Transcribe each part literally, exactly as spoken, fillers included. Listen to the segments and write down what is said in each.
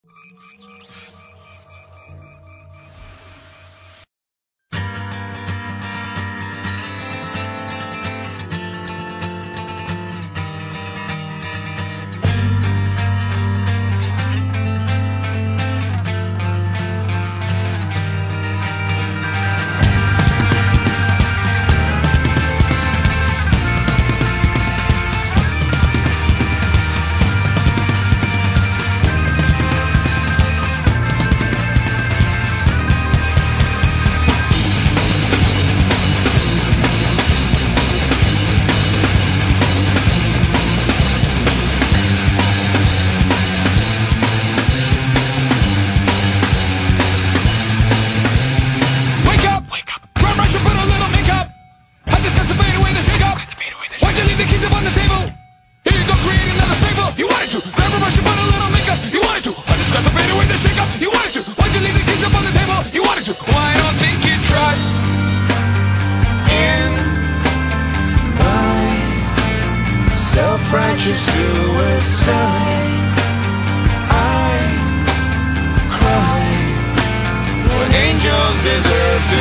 Self-righteous suicide. I cry when angels deserve to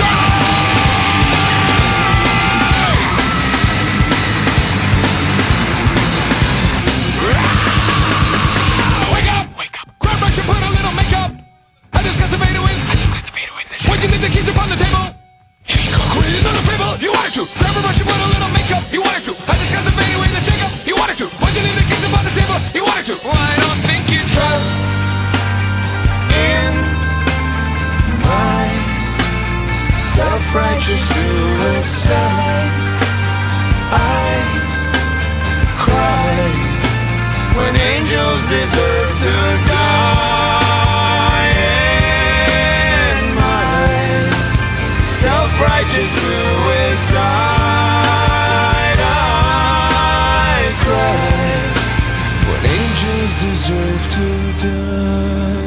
die. Wake up! Wake up! Grab brush and put a little makeup. I discuss the fade away. I discuss the fade away. Why'd you leave the keys upon the table? Here you go. Create another fable. You wanted to. Grab a brush and put a little makeup. You wanted to. I discuss the fade away. The shake up. You wanted to. Why'd you leave the keys upon the table? You wanted to. Well, I don't think you trust in my self-righteous suicide. I cry when angels deserve to die. In my self-righteous suicide, I cry when angels deserve to die.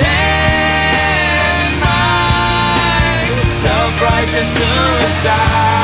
Suicide.